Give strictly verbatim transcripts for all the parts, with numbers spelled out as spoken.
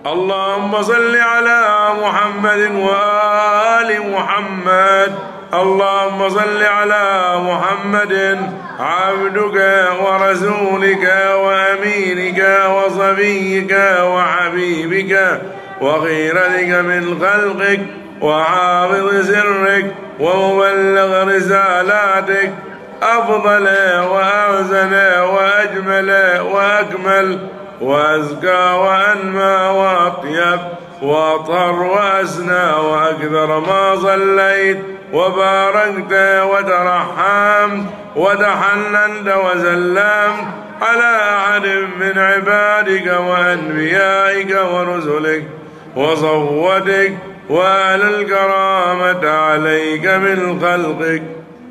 اللهم صل على محمد وآل محمد. اللهم صل على محمد عبدك ورسولك وأمينك وصفيك وحبيبك وخيرتك من خلقك وحافظ سرك ومبلغ رسالاتك، أفضل وأحسن وأجمل وأكمل وأزكى وأنمى وأطيب وأطهر وأسنى وأكثر ما صليت وباركت وترحمت وتحننت وسلمت على أحد من عبادك وأنبيائك ورسلك وصفوتك وأهل الكرامة عليك من خلقك.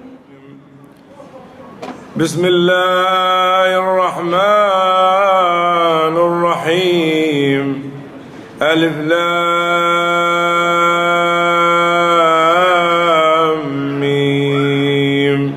بسم الله الرحمن الرحيم. ألف لام ميم.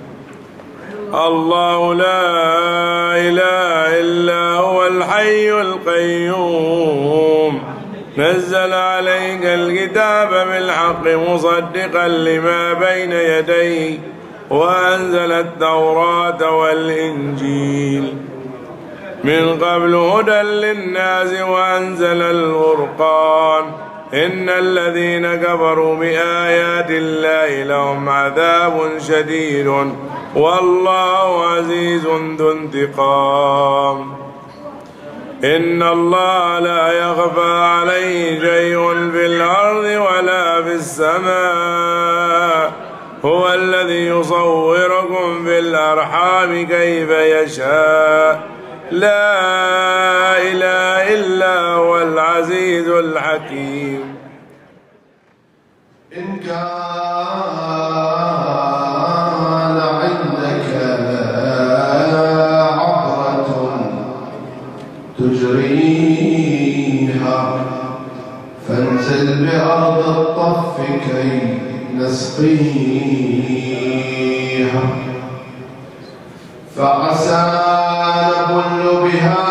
الله لا إله إلا هو الحي القيوم، نزل عليك الكتاب بالحق مصدقا لما بين يديه وأنزل التوراة والإنجيل من قبل هدى للناس وأنزل الفرقان. إن الذين كفروا بآيات الله لهم عذاب شديد والله عزيز ذو انتقام. إن الله لا يخفى عليه شيء في الأرض ولا في السماء، هو الذي يصوركم في الأرحام كيف يشاء، لا إله إلا هو العزيز الحكيم. إن كان عندك عبرة تجريها فانزل بأرض الطف كي نسقيها، فعسى نبل بها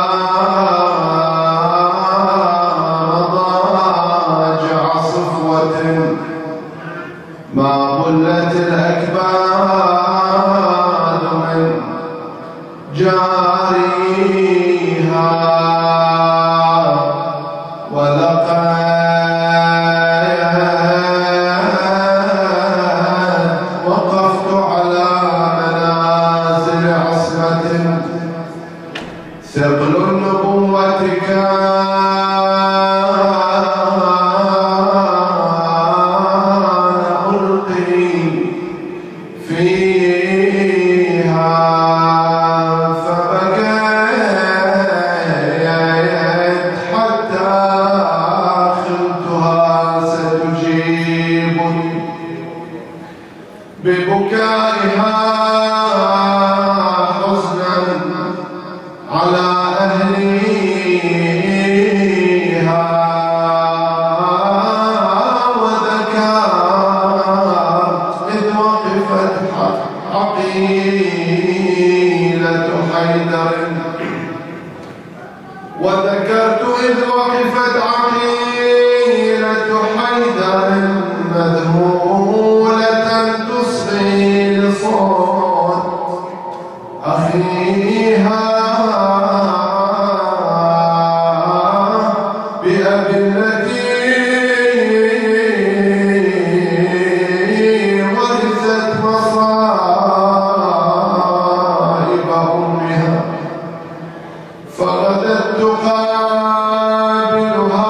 مضاجع صفوة ما بلت الأكباد من جاريها، ولقد وقفت على منازل عصمة ثقل النبوة كان ألقي فيها، فبكيت حتى خلتها ستجيبني ببكائها حزنا على أهليها، وذكرت إذ وقفت عقيلة حيدر وذكرت إذ وقفت عقيلة حيدر مذهولة تصغي لصوت أخيها بأبي التي ورثت مصائب أمها، فغدت تقابلها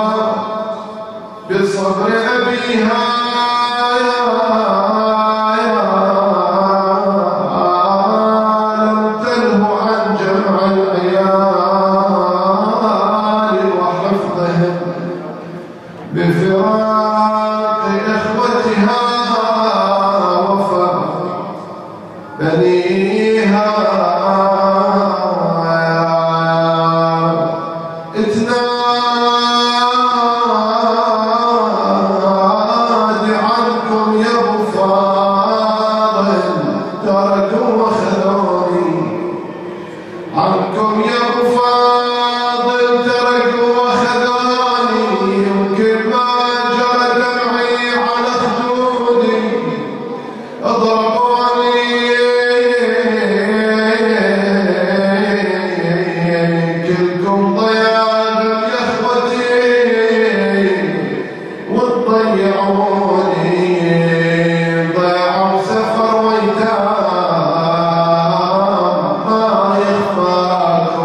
بصبر أبيها لم تنه عن جمع العيال وحفظهم بفراق إخوتها وفرق بنيها. اتنادي عنكم يا ابو فاضل تركوا وخذوني، عنكم يا ابو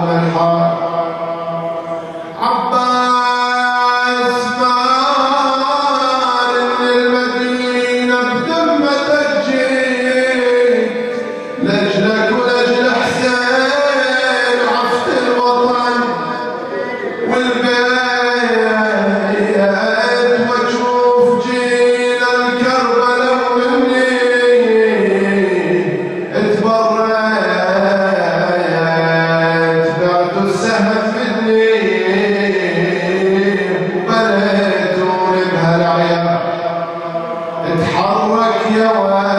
الحال. عباس مال من المدينة بذمتك جيت لأجلك ولأجل حسين عفت الوطن والبيت واشوف جيل الكربلة ومني اتبريت بعت السهم مني وبنيتوني بهالعيال. اتحرك يا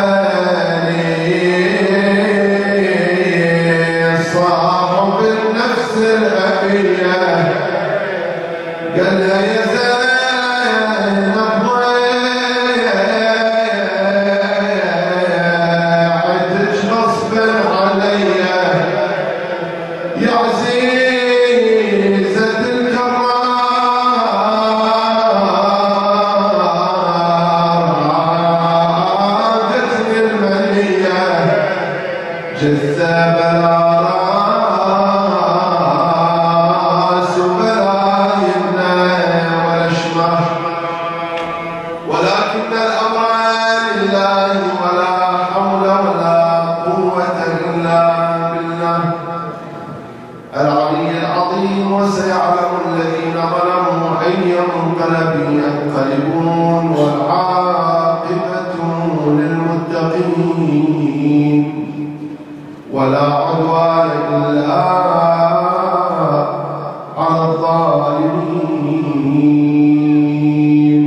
والي صاحب النفس الأبية قالها يا زينب ضيعتك غصبا عليا يا عزيزة الكرار عادتني المنية جذاب الراس وبلا يمنى ولا شمال، ولكن الأمر لله ولا حول ولا قوة إلا بالله العلي العظيم. وسيعلم الذين ظلموا أي منقلب ينقلبون والعاقبة للمتقين ولا عدوان إلا على الظالمين.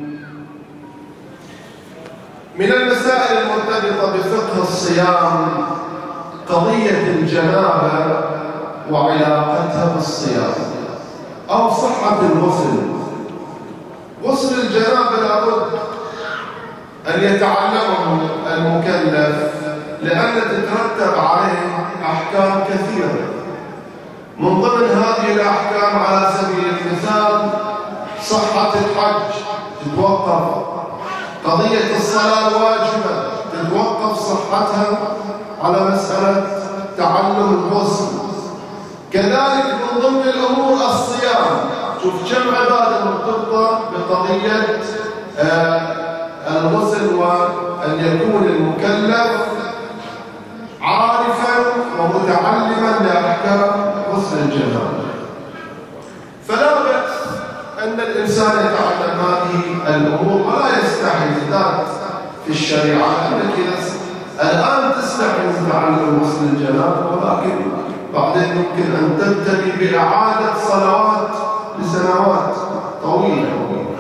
من المسائل المرتبطة بفقه الصيام قضية الجنابة وعلاقتها بالصيام أو صحة الغسل. غسل الجنابة لابد أن يتعلمه المكلف لأن تترتب عليه أحكام كثيرة. من ضمن هذه الأحكام على سبيل المثال صحة الحج تتوقف، قضية الصلاة الواجبة تتوقف صحتها على مسألة تعلم الغسل. كذلك من ضمن الأمور الصيام، شوف كم عبادة مرتبطة بقضية آه الغسل، وأن يكون المكلف عارفا ومتعلما لأحكام غسل الجنابة. فلا بأس أن الإنسان يتعلم هذه الأمور ولا يستحي بالذات في الشريعة، أنك الآن تستحي من تعلم غسل الجنابة ولكن بعدين يمكن أن تبتدي بإعادة صلوات لسنوات طويلة.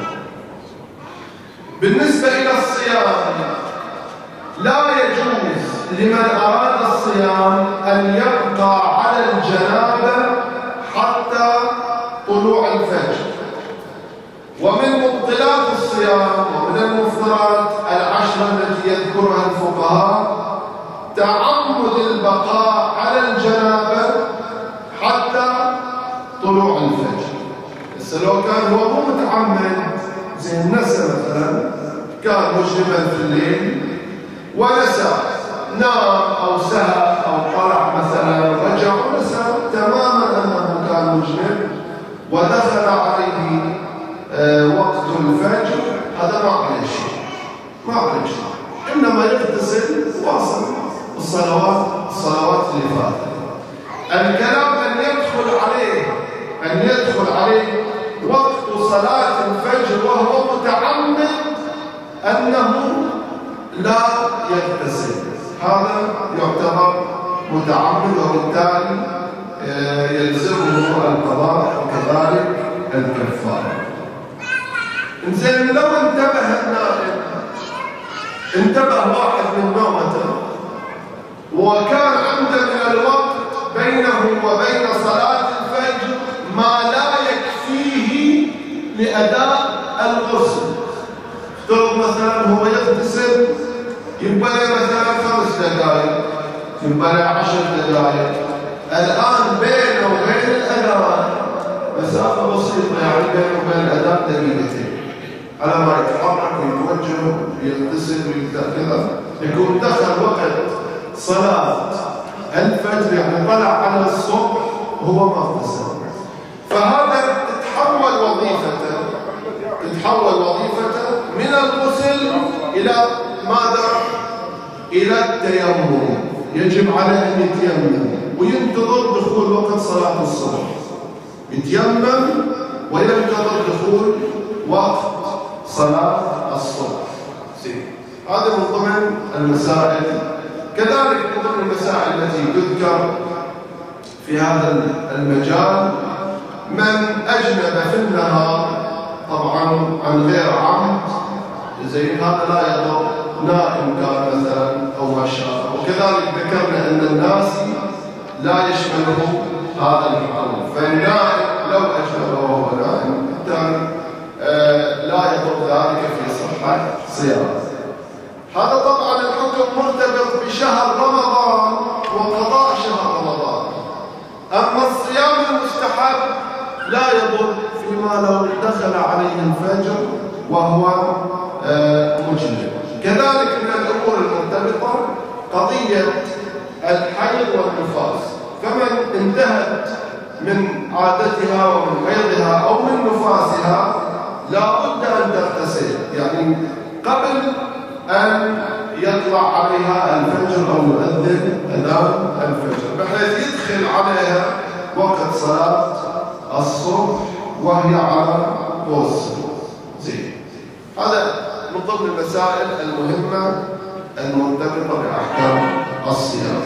بالنسبة إلى الصيام لا يجوز لمن أراد الصيام أن يبقى على الجنابة حتى طلوع الفجر. ومن مبطلات الصيام ومن المفطرات العشرة التي يذكرها الفقهاء تعمد البقاء على الجنابة حتى طلوع الفجر. بس لو كان هو مو متعمد زي النسى مثلا، كان مجرما في الليل ونسى، نام أو سهى أو طلع مثلا رجع ونسى تماما أنه كان مجرم ودخل عليه آه وقت الفجر، هذا ما عليه شيء، ما عليه شيء، إنما يغتسل واصل الصلوات الصلوات اللي فاتت. الكلام أن يدخل عليه أن يدخل عليه وقت صلاة الفجر وهو متعمد أنه لا يغتسل، هذا يعتبر متعمد وبالتالي يلزمه القضاء وكذلك الكفارة. إنزين لو انتبه النائم، انتبه واحد من نومته وكان عنده من الوقت بينه وبين صلاة الفجر ما لا يكفيه لأداء الغسل. افترض مثلا هو يغتسل يبقى له مثلا خمس دقائق، يبقى له عشر دقائق، الآن بينه وبين الأذان مسافة بسيطة، يعني بينه وبين الأذان دقيقتين، على ما يتحرك ويتوجه ويغتسل وكذا يكون دخل وقت صلاة الفجر، يعني طلع على الصبح هو ما اغتسل. فهذا تتحول وظيفته تتحول وظيفته من الغسل إلى ماذا؟ إلى التيمم. يجب عليه أن يتيمم وينتظر دخول وقت صلاة الصبح. يتيمم وينتظر دخول وقت صلاة الصبح. هذا من ضمن المسائل. كذلك من ضمن المسائل التي تذكر في هذا المجال من أجنب في النهار طبعا عن غير عمد، زين هذا لا يضر، نائم كان مثلا أو ما شاء. وكذلك ذكرنا أن الناس لا يشمله هذا الحكم، فالنائم لو أجنب وهو نائم بالتالي آه لا يضر ذلك في صحة صيامه. هذا طبعا الحكم مرتبط بشهر رمضان وقضاء شهر رمضان. أما الصيام المستحب لا يضر فيما لو دخل عليه الفجر وهو مجنب. كذلك من الأمور المرتبطة قضية الحيض والنفاس، فمن انتهت من عادتها ومن حيضها أو من نفاسها لا بد أن تغتسل، يعني قبل أن يطلع عليها الفجر أو يؤذن أذان الفجر، بحيث يدخل عليها وقت صلاة الصبح وهي على غسل. زين، هذا من ضمن المسائل المهمة المرتبطة بأحكام الصيام.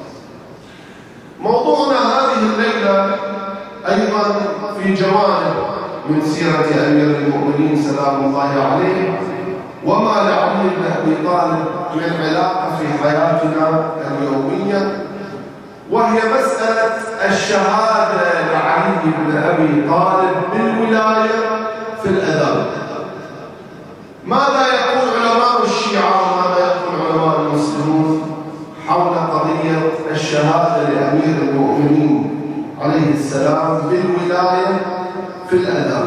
موضوعنا هذه الليلة أيضا في جوانب من سيرة أمير المؤمنين سلام الله عليه وما لعلي بن أبي طالب من علاقة في حياتنا اليومية، وهي مسألة الشهادة لعلي بن أبي طالب بالولاية في الأذان. ماذا يقول علماء الشيعة وماذا يقول علماء المسلمون حول قضية الشهادة لأمير المؤمنين عليه السلام بالولاية في الأذان؟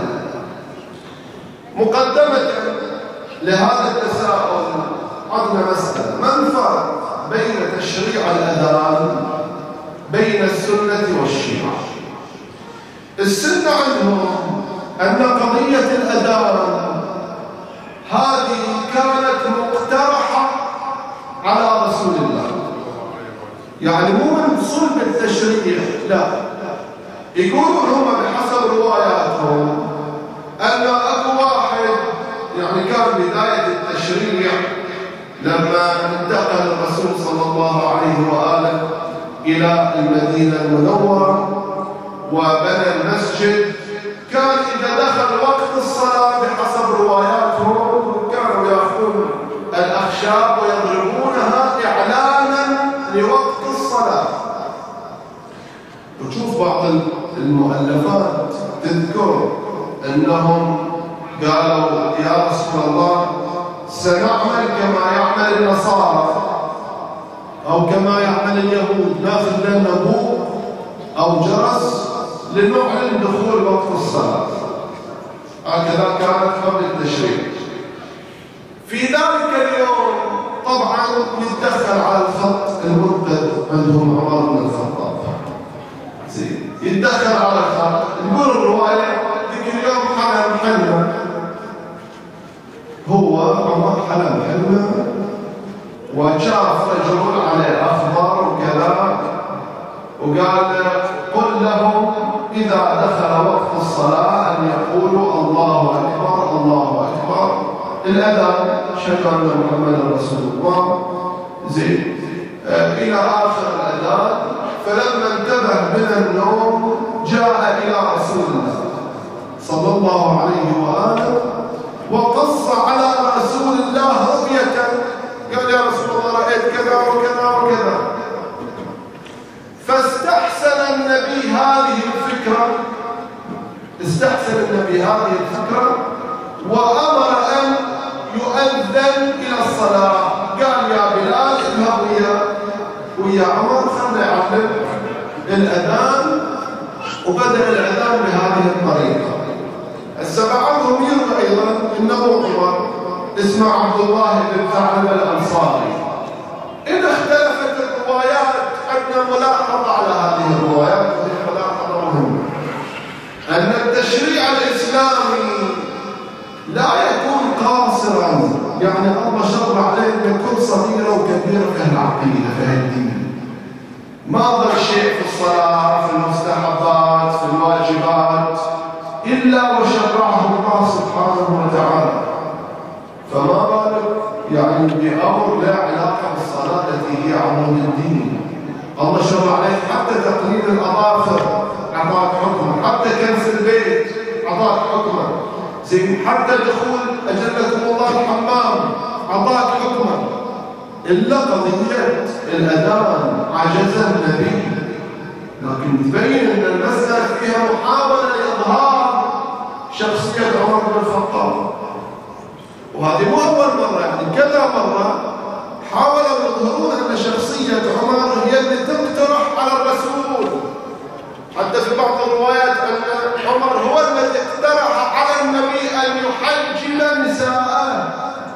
مقدمة لهذا التساؤل عندنا مسألة: ما الفرق بين تشريع الأذان بين السنة والشيعة؟ السنة عندهم أن قضية الأذان هذه كانت مقترحة على رسول الله، يعني مو من صلب التشريع، لا. يقولون هم بحسب رواياتهم أن أبو واحد يعني كان بداية التشريع لما انتقل الرسول صلى الله عليه وآله إلى المدينة المنورة وبنى المسجد، كان إذا دخل وقت الصلاة بحسب رواياتهم كانوا يأخذون الأخشاب ويضربونها إعلانا لوقت الصلاة. وتشوف بعض المؤلفات تذكر أنهم قالوا: يا رسول الله سنعمل كما يعمل النصارى أو كما يعمل اليهود، ناخذ لنا بوق أو جرس لنعلن دخول وقت الصلاة. هكذا كانت قبل التشريع. في ذلك اليوم طبعا يتدخل على الخط المرتد عندهم عمر بن الخطاب، يتدخل على الخط. نقول الرواية ذيك اليوم حلم حلمة، هو عمر حلم حلمة وشاف رجل عليه أخضر وكذا، وقال: قل لهم إذا دخل وقت الصلاة أن يقولوا الله أكبر الله أكبر، الأذان شهد أن محمدا رسول الله. زين، آه إلى آخر الأذان. فلما انتبه من النوم جاء إلى رسول الله صلى الله عليه وآله وقص على رسول الله رؤية، قال: يا رسول الله رأيت كذا وكذا وكذا. فاستحسن النبي هذه الفكرة استحسن النبي هذه الفكرة وأمر أن يؤذن إلى الصلاة. قال: يا بلال اذهب ويا ويا عمر خلنا يعلم الأذان، وبدأ الأذان بهذه الطريقة. هسه بعضهم يروي أيضا إنه عمر اسمه عبد الله بن ثعلبة الأنصاري. إذا اختلفت الروايات عندنا ملاحظة على هذه الروايات، وهي ملاحظة الإسلامي لا يكون قاصرا، يعني الله شرع علينا كل صغيرة وكبيرة في العقيدة في الدين، ما ضل شيء في الصلاة في المستحبات في الواجبات إلا وشرعه الله سبحانه وتعالى. فما بالك يعني بأمر لا علاقة بالصلاة التي هي عمود الدين. الله شرع عليك حتى تقليل الأظافر أعطاك حكمه، حتى كنس البيت أعطاك حكمه، زين حتى دخول أجلكم الله الحمام أعطاك حكمه. إلا قضية الأذان عجز النبي، لكن تبين أن المسألة فيها محاولة لإظهار شخصية عمر بن الخطاب، وهذه مو أول مرة، يعني كذا مرة حاولوا يظهرون أن شخصية عمر هي اللي تقترح على الرسول. حتى في بعض الروايات أن عمر هو الذي اقترح على النبي أن يحجل نساءه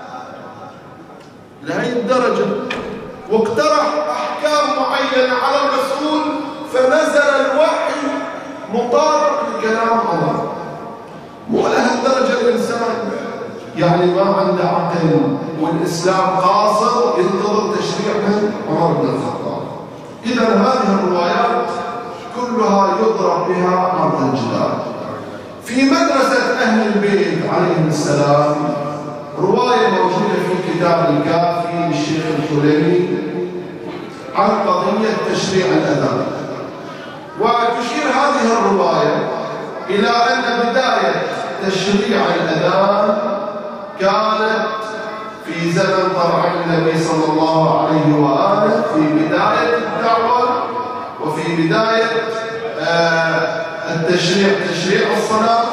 لهذه الدرجة، واقترح أحكام معينة على الرسول، فنزل الوحي مطابق لكلام عمر. مو لهالدرجة الإنسان يعني ما عنده عقل والإسلام قاصر ينتظر تشريع من عمر بن الخطاب. إذا هذه الروايات كلها يضرب بها عرض الجدال. في مدرسة أهل البيت عليهم السلام رواية موجودة في كتاب الكافي للشيخ الحليمي عن قضية تشريع الأذان، وتشير هذه الرواية إلى أن بداية تشريع الأذان كانت في زمن طرح النبي صلى الله عليه وآله، في بداية الدعوة وفي بداية آه التشريع تشريع الصلاة،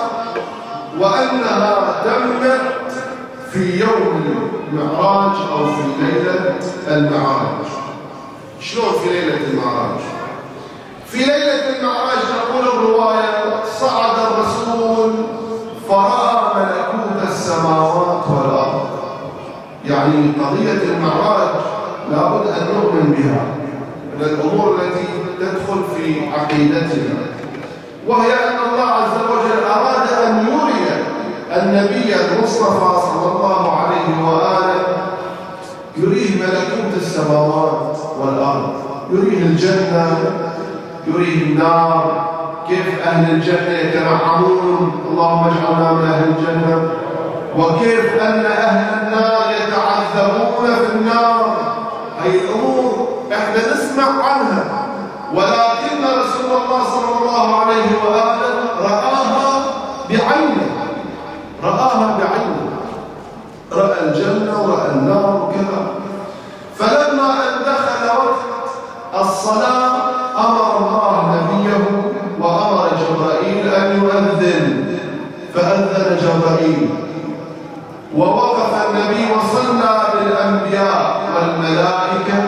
وأنها تمت في يوم المعراج أو في ليلة المعراج. شلون في ليلة المعراج؟ في ليلة المعراج تقول الرواية صعد الرسول فرأى ملكوت السماوات والأرض. يعني قضية المعراج لابد أن نؤمن بها، من الأمور التي تدخل في عقيدتنا، وهي أن الله عز وجل أراد أن يري النبي المصطفى صلى الله عليه وآله، يريه ملكوت السماوات والأرض، يريه الجنة، يريه النار، كيف أهل الجنة يتنعمون، اللهم اجعلنا من أهل الجنة، وكيف أن أهل النار يتعذبون في النار. هذه الأمور احنا نسمع عنها، ولكن رسول الله صلى الله عليه وآله رآها بعينه، رآها بعينه، رأى الجنة ورأى النار وكذا. فلما أن دخل وقت الصلاة أمر الله نبيه وأمر جبرائيل أن يؤذن، فأذن جبرائيل ووقف النبي وصلى بالأنبياء والملائكة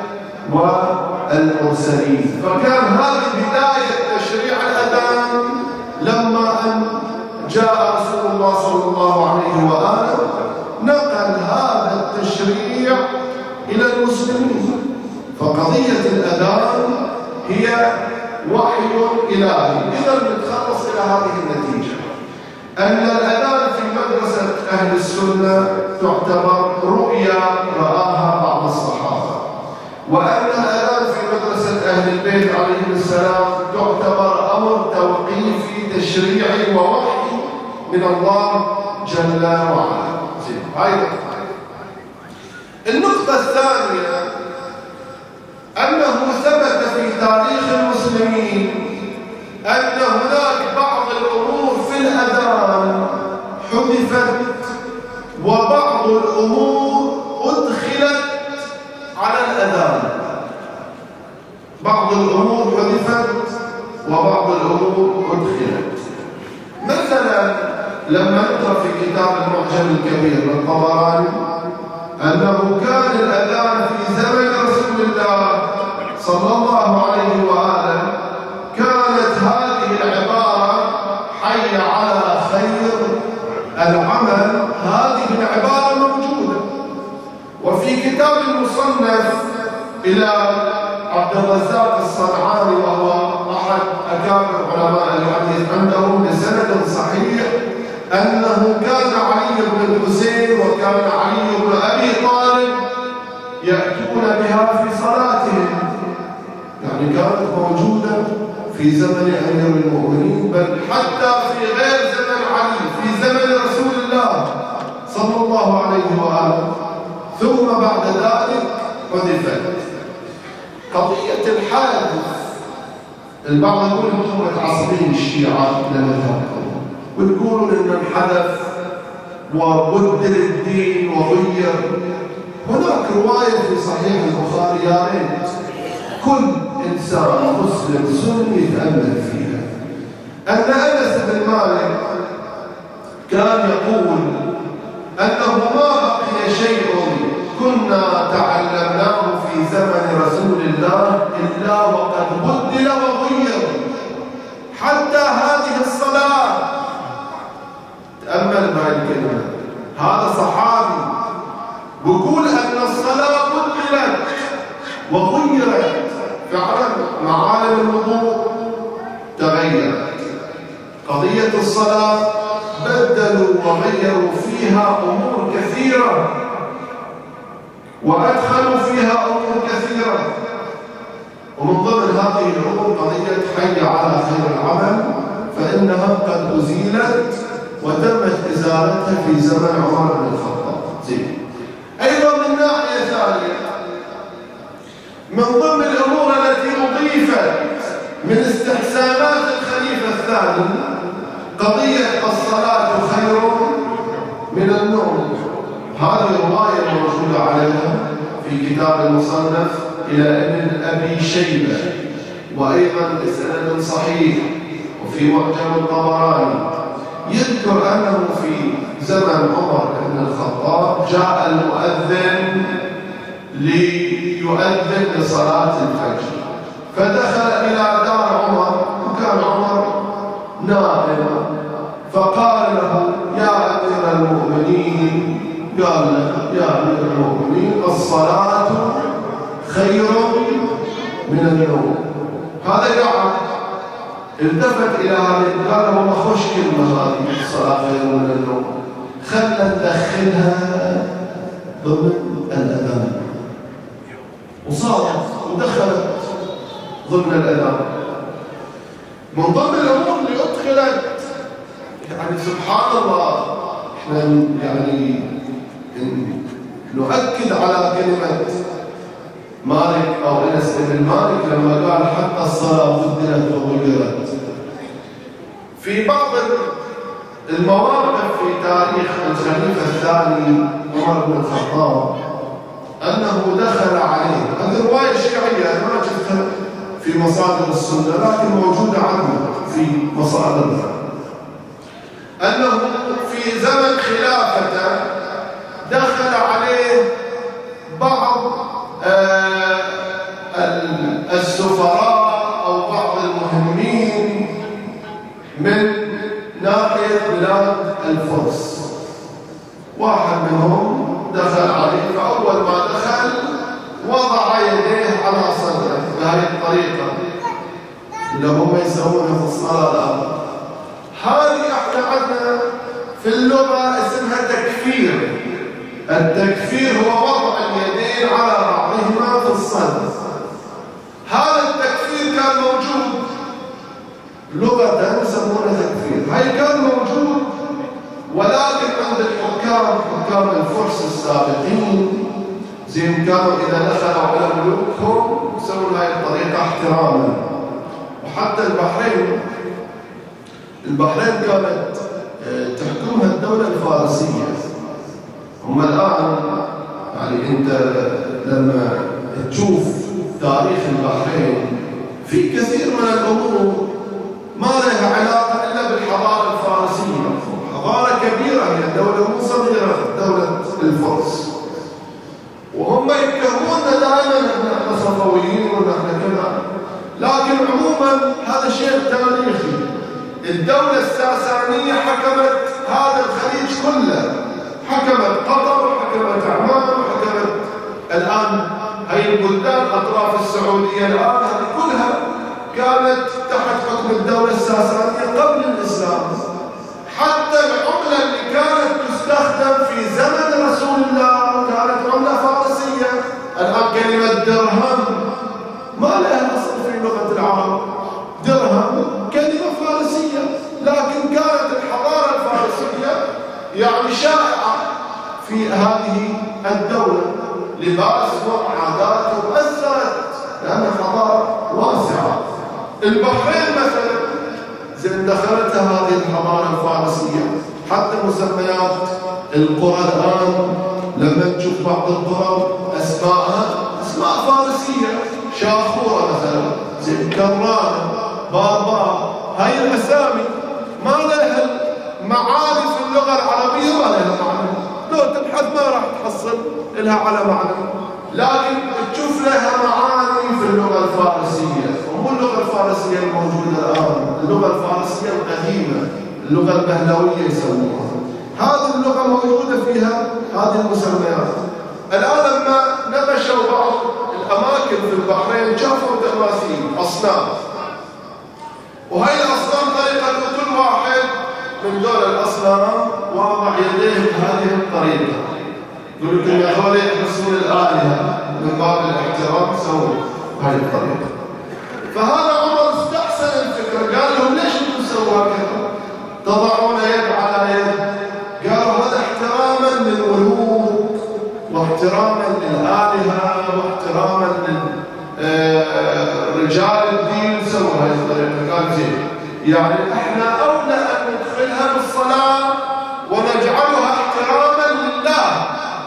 والمرسلين. فكان هذه بداية تشريع الأذان لما أن جاء رسول الله صلى الله عليه وآله نقل هذا التشريع إلى المسلمين. فقضية الأذان هي وحي إلهي. إذا نتخلص إلى هذه النتيجة أن الأذان في مدرسة أهل السنة تعتبر رؤيا رآها بعض الصحابة، وأن الأذان في مدرسة أهل البيت عليهم السلام تعتبر أمر توقيفي تشريعي ووحي من الله جل وعلا. هاي النقطة الثانية أنه ثبت في تاريخ المسلمين أن هناك بعض الأمور في الأذان حذفت وبعض الأمور أدخلت على الأذان. بعض الأمور حذفت وبعض الأمور أدخلت. مثلا لما نقرأ في كتاب المعجم الكبير للطبراني أنه كان الأذان في زمن رسول الله صلى الله عليه وآله كانت هذه العبارة حي على خير العمل، هذه العبارة موجودة. وفي كتاب المصنف إلى عبد الرزاق الصنعاني وهو أحد أكابر علماء الحديث عنده بسند صحيح أنه كان علي بن الحسين وكان علي بن أبي طالب يأتون بها في صلاتهم، يعني كانت موجودة في زمن أمير المؤمنين، بل حتى في غير زمن علي، في زمن رسول الله صلى الله عليه وآله، ثم بعد ذلك حذفت. قضية الحادث، البعض يقول انتم متعصبين الشيعة لمذهبكم وتقولون انه انحدث وبدل الدين وغير. هناك رواية في صحيح البخاري يا ريت كل إنسان مسلم سني يتأمل فيها، أن أنس بن مالك كان يقول أنه ما بقي شيء كنا تعلمناه في زمن رسول الله إلا وقد بدل وغير، حتى هذه الصلاة. تأمل هذه الكلمة، هذا صحابي بيقول أن الصلاة بدلت وغيرت، فعلا معالم الوضوء تغيرت. قضية الصلاة بدلوا وغيروا فيها أمور كثيرة وأدخلوا فيها أمور كثيرة، ومن ضمن هذه الأمور قضية حي على خير العمل، فإنها قد أزيلت وتمت إزالتها في زمن عمر بن الخطاب. زين. أيضا من ناحية ثانية، من ضمن الأمور التي أضيفت من استحسانات الخليفة الثاني قضية الصلاة خير من النوم. هذه رواية موجودة عليها في كتاب المصنف إلى ابن أبي شيبة، وأيضا بسند صحيح، وفي معجم الطبراني يذكر أنه في زمن عمر بن الخطاب جاء المؤذن ليؤذن لصلاة الفجر، فدخل إلى دار عمر وكان عمر نائم، فقال له يا أمير المؤمنين، قال له يا أمير المؤمنين الصلاة خير من النوم. هذا قاعد التفت إلى هذه، قال له ما خوش كلمة هذه الصلاة خير من النوم، خلنا ندخلها ضمن الأذان، وصارت ودخلت ضمن الأذان. من ضمن الأمور اللي أدخلت، يعني سبحان الله، احنا يعني نؤكد على كلمة مالك أو أنس بن مالك لما قال حتى الصلاة بدلت وغيرت. في بعض المواقف في تاريخ الخليفة الثاني عمر بن الخطاب أنه دخل عليه، هذه رواية شيعية أنا ما شفتها في مصادر السنة لكن موجودة عندنا في مصادرها، أنه في زمن خلافته دخل عليه بعض آه السفراء أو بعض المهمين من ناحية بلاد الفرس. واحد منهم دخل عليه، فأول ما دخل وضع يديه على صدره بهذه الطريقة اللي هم يسوونها في الصلاة الآن. هذه احنا عندنا في اللغة اسمها تكفير. التكفير هو وضع اليدين على بعضهما في الصدر. هذا التكفير كان موجود لغة يسمونه تكفير، هاي كان موجود، ولكن عند الحكام حكام الفرس السابقين زين كانوا إذا دخلوا على ملوكهم يسوون هاي الطريقة احتراما. وحتى البحرين البحرين كانت تحكمها الدولة الفارسية. هم الآن يعني أنت لما تشوف تاريخ البحرين في كثير من الأمور ما لها علاقة إلا بالحضارة الفارسية. حضارة كبيرة، هي دولة مو صغيرة، دولة الفرس، وهم يتهموننا دائما ان احنا صفويين ونحن كذا، لكن عموما هذا شيء تاريخي. الدولة الساسانية حكمت هذا الخليج كله، حكمت قطر وحكمت عمان وحكمت الآن هي البلدان أطراف السعودية الآن، هذه كلها كانت تحت حكم الدولة الساسانية قبل الإسلام. حتى العملة الله كانت عملة فارسية. الآن كلمة درهم ما لها أصل في لغة العرب، درهم كلمة فارسية، لكن كانت الحضارة الفارسية يعني شائعة في هذه الدولة، لباسهم عاداتهم أثرت لأنها حضارة واسعة. البحرين مثلا زين دخلتها هذه الحضارة الفارسية، حتى مسميات القرى الآن لما تشوف بعض القرى أسماءها أسماء فارسية، شاخورة مثلا زين كرانة بابا، هاي الأسامي ما لها معاني في اللغة العربية، ما لها معنى، لو تبحث ما راح تحصل لها على معنى، لكن تشوف لها معاني في اللغة الفارسية. ومو اللغة الفارسية الموجودة الآن، اللغة الفارسية القديمة، اللغة البهلوية يسموها، هذه اللغة موجودة فيها هذه المسميات. الآن لما نبشوا بعض الأماكن في البحرين شافوا تماثيل أصنام، وهي الأصنام طريقة كل واحد من دول الأصنام واضع يديه بهذه الطريقة، يقول لكم يا أخواني يحسون الآلهة من باب الاحترام سووا هذه الطريقة. فهذا عمر استحسن الفكرة، قال لهم ليش انتم تسووا هكذا؟ تضعون يد على يد، قالوا هذا احتراما للملوك واحتراما للآلهة واحتراما لرجال الدين، سووا هذه الطريقة. قال زين، يعني احنا أولى أن ندخلها بالصلاة ونجعلها احتراما لله.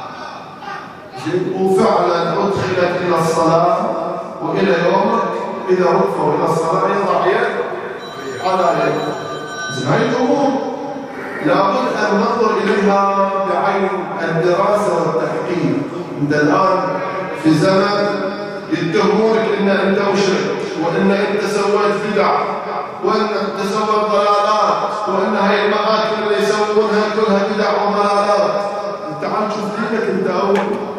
وفعلا أدخلت إلى الصلاة، وإلى يومك إذا وقفوا إلى الصلاة يضع يد على يد. هذه الأمور لابد أن ننظر إليها بعين الدراسة والتحقيق. أنت الآن في زمن يتهمونك إن أنت مشرك، وإن أنت سويت بدع، وإن أنت سويت ضلالات، وإن هاي المآكل اللي يسوونها كلها بدع وضلالات. أنت عم تشوف دينك أنت أول.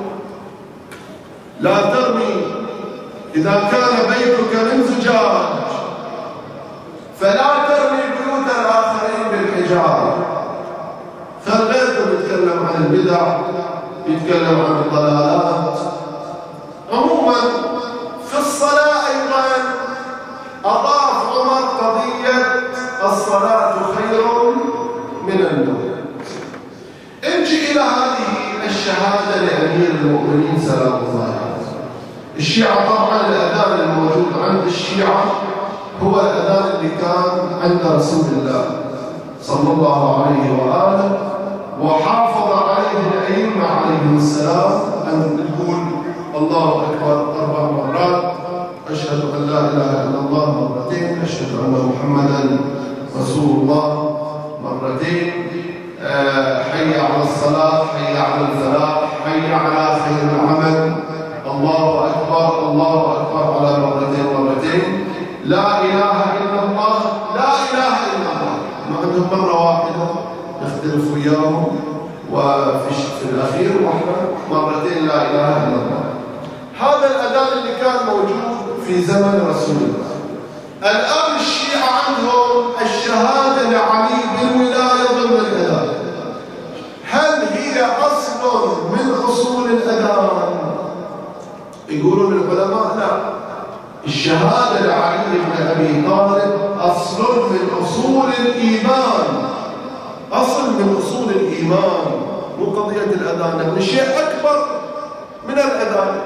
لا ترمي إذا كان بيتك من زجاج فلا ترمي بيوت الآخرين بالحجارة. فغيركم يتكلم عن البدع، يتكلم عن الضلالات. عموما في الصلاة أيضا أضاف عمر قضية الصلاة خير من النوم. انجي إلى هذه الشهادة لأمير المؤمنين سلام الله عليه. الشيعة طبعا الأذان الموجود عند الشيعة هو الأذان اللي كان عند رسول الله صلى الله عليه وآله، وحافظ عليه الأئمة عليهم السلام أن نقول الله أكبر أربع مرات، أشهد أن لا إله إلا الله مرتين، أشهد أن محمدا رسول الله مرتين، أه حي على الصلاة، حي على الفلاح، حي على خير العمل، الله أكبر الله أكبر على مرتين مرتين، لا إله إلا الله لا إله إلا الله. ما عندهم مرة واحدة نختلف وياهم، وفي في الأخير واحدة مرتين لا إله إلا الله. هذا الأذان اللي كان موجود في زمن رسول الله. الآن الشيعة عندهم الشهادة لعلي بالولاية ضمن الأذان. هل هي أصل من أصول الأذان؟ يقولون العلماء لا، الشهادة لعلي بن أبي طالب أصل من أصول الإيمان، أصل من أصول الإيمان، مو قضية الأذان، لأن شيء أكبر من الأذان.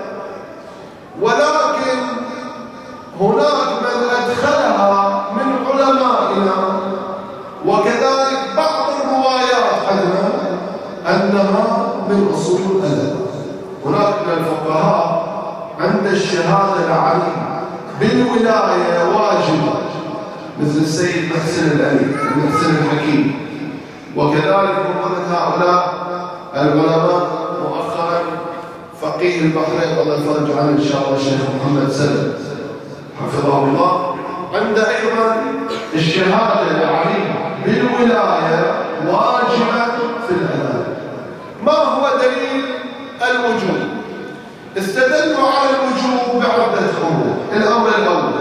ولكن هناك من أدخلها من علمائنا، وكذلك بعض الروايات عندنا أنها من أصول الأذان. هناك من الفقهاء عند الشهادة لعلي بالولاية واجبة، مثل السيد محسن الألي محسن الحكيم، وكذلك من هؤلاء العلماء مؤخرا فقيه البحرين الله يفرج عنه إن شاء الله الشيخ محمد سلم حفظه الله، عند أيضا الشهادة لعلي بالولاية واجبة في الأذان. ما هو دليل الوجوب؟ استدلوا على الوجوب بعدة أمور. الأمر الأول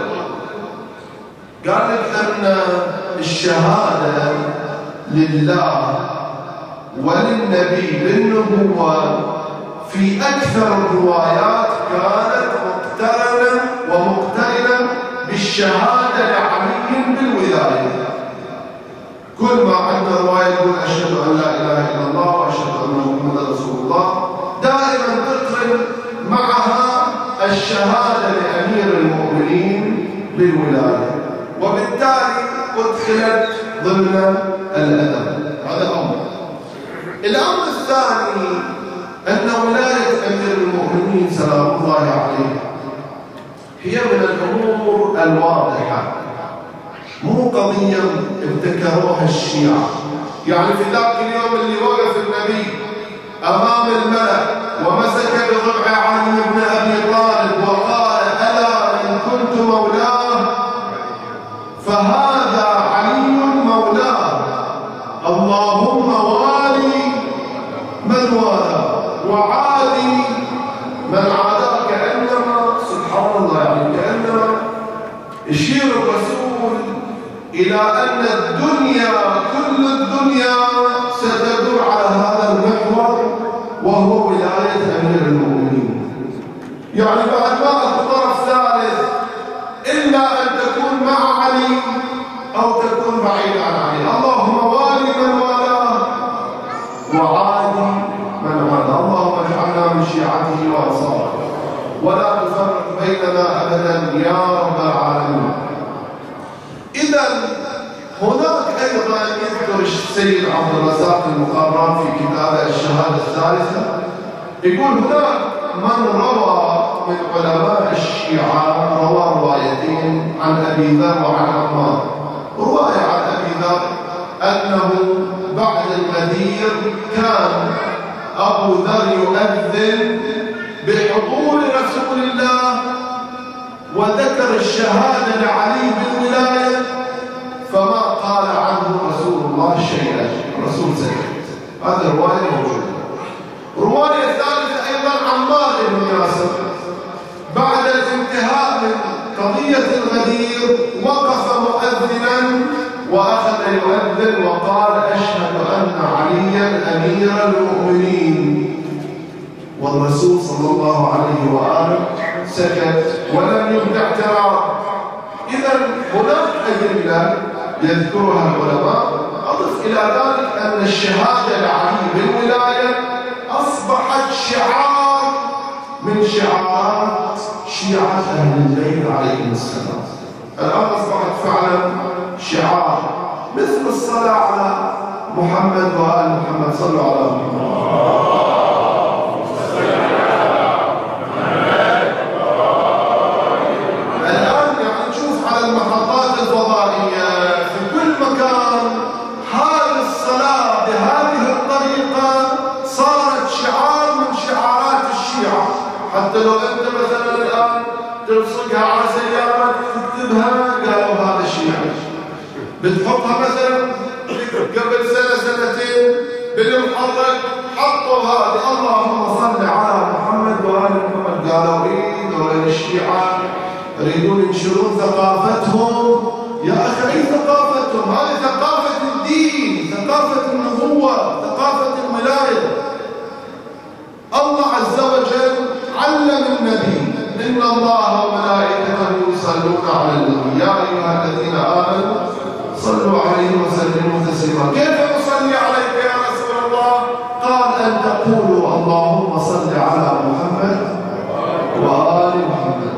قال لك أن الشهادة لله وللنبي بالنبوة في أكثر الروايات كانت مقترنة ومقترنة بالشهادة لعلي بالولاية. كل ما عندنا رواية يقول أشهد أن لا إله إلا الله وأشهد أن محمدا رسول الله، دائما تقرن معها الشهادة لأمير المؤمنين بالولاية، وبالتالي أدخلت ضمن الأدب. هذا أمر. الأمر الثاني أن ولاية أمير المؤمنين سلام الله عليه هي من الأمور الواضحة، مو قضية ابتكروها الشيعة. يعني في ذاك اليوم اللي وقف النبي أمام الملأ ومسك بضبع علي بن أبي طالب وقال ألا إن كنت مولاه فهذا علي مولاه، اللهم والي من والاه وعادي من عاداه. كأنما سبحان الله يعني كأنما يشير الرسول إلى أن الدنيا كل الدنيا ستدور على هذا المحور وهو ولاية أمير المؤمنين. يعني بعد ما أكو طرف ثالث إلا أن تكون مع علي أو تكون بعيد عن علي. اللهم والي من والاه وعادي من عاداه، اللهم اجعلنا من شيعته وأنصاره ولا تفرق بيننا أبدا يا رب العالمين. إذا هناك أيضا يذكر السيد عبد الرزاق المقران في كتابه الشهادة الثالثة، يقول هناك من روى من علماء الشيعة روى روايتين عن أبي ذر وعن عمار. رواية عن أبي ذر أنه بعد الغدير كان أبو ذر يؤذن بحضور رسول الله وذكر الشهادة لعلي بالولاية، فما قال عنه رسول الله شيئا، الرسول سكت. هذه رواية موجودة. رواية ثالثة أيضا عمار بن ياسر بعد الانتهاء من قضية الغدير وقف مؤذنا وأخذ يؤذن وقال أشهد أن عليا أمير المؤمنين، والرسول صلى الله عليه وآله سكت ولم يبدع اعتراض. إذا هناك أدلة يذكرها العلماء. أضف إلى ذلك أن الشهادة لعلي بالولاية أصبحت شعار من شعارات شيعة أهل البيت عليهم السلام. الآن أصبحت فعلا شعار، مثل الصلاة على محمد وآل محمد. صلوا على محمد. المحطات الفضائية في كل مكان هذه الصلاة بهذه الطريقة صارت شعار من شعارات الشيعة. حتى لو أنت مثلا الآن تلصقها على سيارتك تكتبها قالوا هذا شيعي، بتحطها مثلا قبل سنة سنتين بالمحرك حطوا هذه اللهم صل على محمد وآل محمد، قالوا إيه دول الشيعة يريدون ينشرون ثقافتهم. يا أخي أي ثقافتهم؟ هذه ثقافة الدين، ثقافة النبوة، ثقافة الولاية. الله عز وجل علم النبي إن الله وملائكته يصلون على النبي يا أيها الذين آمنوا صلوا عليه وسلموا تسليما. كيف نصلي عليك يا رسول الله؟ قال أن تقولوا اللهم صل على محمد وآل محمد.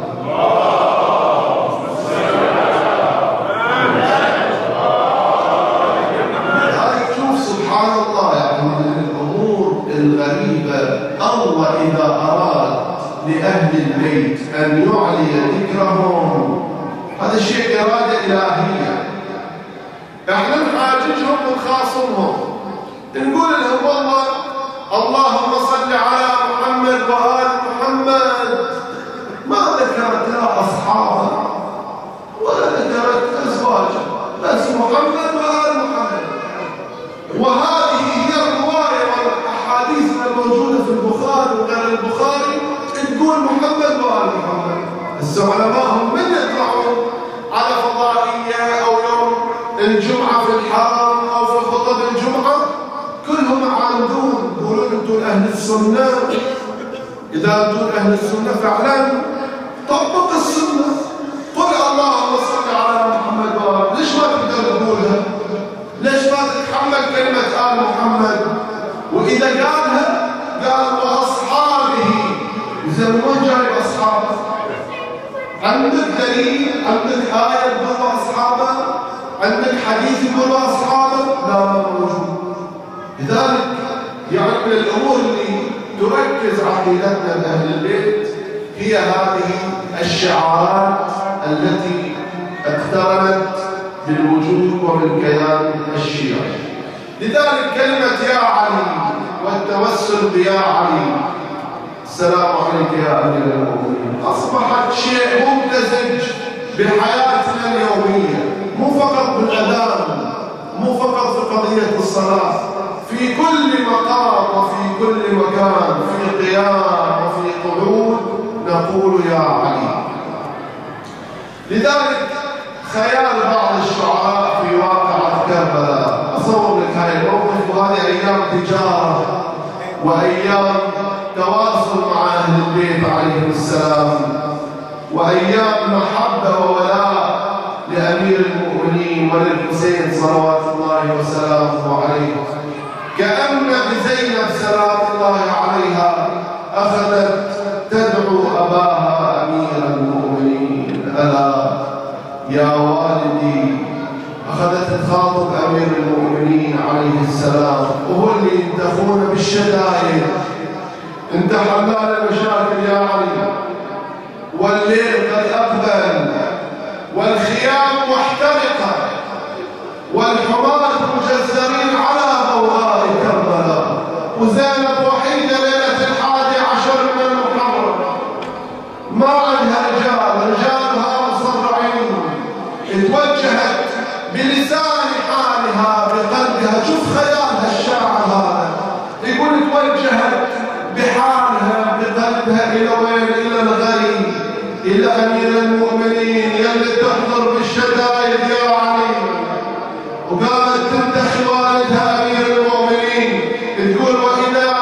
الغريبة الله إذا أراد لأهل البيت أن يعلي ذكرهم هذا شيء إرادة إلهية. إحنا نحاججهم ونخاصمهم نقول لهم والله اللهم صل على محمد وآل محمد، ما ذكرت لا أصحابه ولا ذكرت أزواجه، بس محمد وآل محمد. وهذه هي الرواية والأحاديث الموجودة في البخاري وغير البخاري تقول محمد وآل محمد. العلماء هم من يطلعون على فضائية أو يوم الجمعة في الحرم أو في خطب الجمعة كلهم أنتم أهل السنة، إذا أنتم أهل السنة فعلا طبق السنة، قل اللهم صل على محمد وآله. ليش ما تقدر تقولها؟ ليش ما تتحمل كلمة آل محمد؟ وإذا قالها قال وأصحابه، إذا ما جايب أصحابه عندك دليل؟ عندك آية تقول وأصحابه؟ عندك حديث يقول وأصحابه؟ لا موجود. لذلك يعني من الأمور اللي تركز عقيدتنا لأهل البيت هي هذه الشعارات التي اقترنت بالوجود وبالكيان الشيعي. لذلك كلمة يا علي والتوسل بيا علي السلام عليك يا أمير المؤمنين أصبحت شيء ممتزج بحياتنا اليومية، مو فقط بالأذان، مو فقط في قضية الصلاة، في كل مقام وفي كل مكان، في قيام وفي قعود نقول يا علي. لذلك خيال بعض الشعراء في واقعة كربلاء، أصور لك هاي الموقف، وهذه أيام تجارة وأيام تواصل مع أهل البيت عليهم السلام، وأيام محبة وولاء لأمير المؤمنين وللحسين صلوات الله وسلامه عليه. كأن بزينب سلام الله عليها أخذت تدعو أباها أمير المؤمنين ألا يا والدي، أخذت تخاطب أمير المؤمنين عليه السلام، وهو اللي ينتخون بالشدائد، انت حلال المشاكل يا علي، والليل قد أقبل والخيام محترقة والحماة مجزرين على بوغاء كربلاء، وزينب وحيدة ليلة الحادي عشر من المحرم ما عندها رجال، رجالها مصرعين، اتوجهت بلسان حالها بقلبها. شوف خيالها الشاعر هذا يقول توجهت بحالها بقلبها إلى وين؟ إلى الغريب، إلى أمير المؤمنين يلي تحضر بالشدائد يا علي، وقالت تمدح والدها أمير المؤمنين تقول وإذا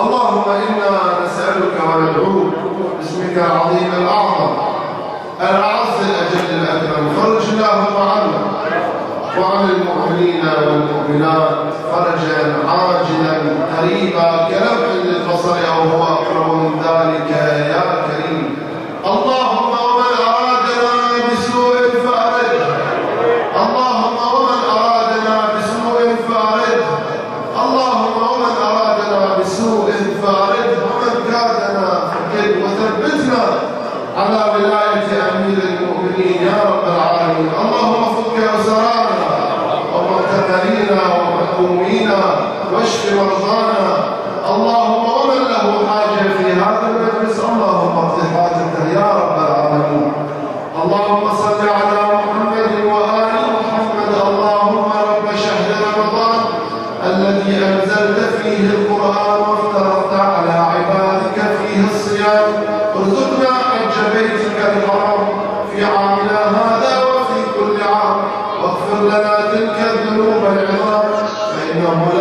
اللهم إنا نسألك وندعوك باسمك العظيم الأعظم الأعز الأجل الأكرم، فرج اللهم عنا وعن المؤمنين والمؤمنات فرجا عاجلا قريبا كلمح للبصر أو هو أقرب من ذلك يا كريم. اللهم ومن أرادنا بسوء فأرده، اللهم ومن أرادنا بسوء فأرده، اللهم ومن أرادنا بسوء فأرده، ومن كادنا فكد، وثبتنا على ولاية أمير المؤمنين يا رب العالمين. اللهم فك أسرانا ومعتقلينا ومحكومينا واشف مرضانا. اللهم ومن له حاجة في هذا المجلس اللهم اقض حاجته يا رب العالمين. اللهم صل على محمد وآل محمد. اللهم رب شهر رمضان الذي أنزلت فيه القرآن وافترضت على عبادك فيه الصيام، ارزقنا حج بيتك الحرام في عامنا هذا وفي كل عام، واغفر لنا تلك الذنوب العظام فإنه